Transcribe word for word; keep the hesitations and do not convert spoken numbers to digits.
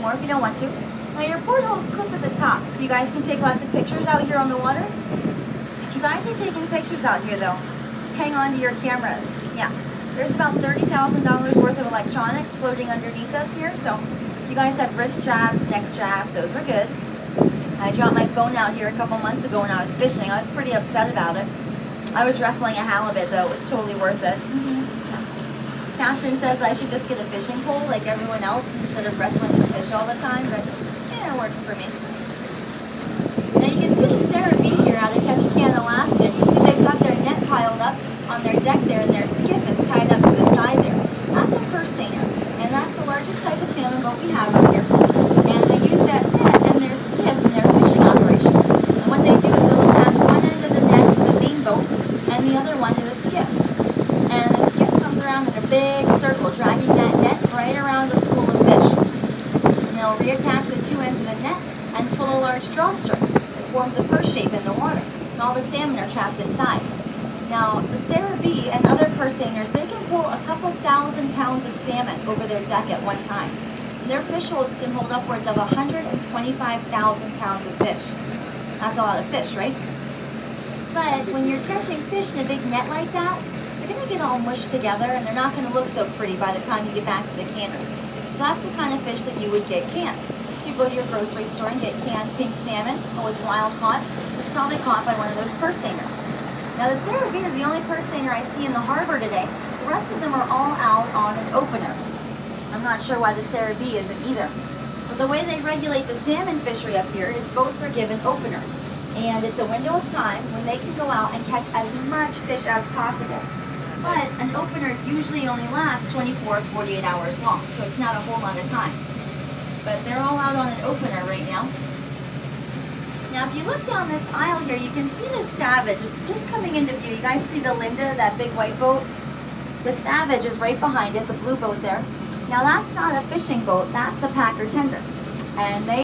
anymore if you don't want to. Now your portholes clip at the top, so you guys can take lots of pictures out here on the water. If you guys are taking pictures out here though, hang on to your cameras. Yeah, there's about thirty thousand dollars worth of electronics floating underneath us here, so if you guys have wrist straps, neck straps, those are good. I dropped my phone out here a couple months ago when I was fishing. I was pretty upset about it. I was wrestling a halibut though, it was totally worth it. Mm-hmm. Captain says I should just get a fishing pole like everyone else instead of wrestling the fish all the time, but yeah, it works for me. Now you can see the Sarah B here out of Ketchikan, Alaska. You can see they've got their net piled up on their deck there and their skiff is tied up to the side there. That's a purse seiner, and that's the largest type of salmon boat we have up here. And they use that net and their skiff in their fishing operation. And what they do is they'll attach one end of the net to the main boat and the other one to the skiff. And the skiff comes around in a big circle, dragging that net right around the school of fish. And they'll reattach the two ends of the net and pull a large drawstring that forms a purse shape in the water. And all the salmon are trapped inside. Now, the Sarah B and other purse seiners, they can pull a couple thousand pounds of salmon over their deck at one time. And their fish holds can hold upwards of one hundred twenty-five thousand pounds of fish. That's a lot of fish, right? But when you're catching fish in a big net like that, they're going to get all mushed together and they're not going to look so pretty by the time you get back to the canner. So that's the kind of fish that you would get canned. If you go to your grocery store and get canned pink salmon, or was wild caught, it was probably caught by one of those purse seiners. Now the Sarah B is the only purse seiner I see in the harbor today. The rest of them are all out on an opener. I'm not sure why the Sarah B isn't either. But the way they regulate the salmon fishery up here is boats are given openers. And it's a window of time when they can go out and catch as much fish as possible. But an opener usually only lasts twenty-four, forty-eight hours long, so it's not a whole lot of time. But they're all out on an opener right now. Now if you look down this aisle here, you can see the Savage. It's just coming into view. You guys see the Linda, that big white boat? The Savage is right behind it, the blue boat there. Now that's not a fishing boat, that's a packer tender. And they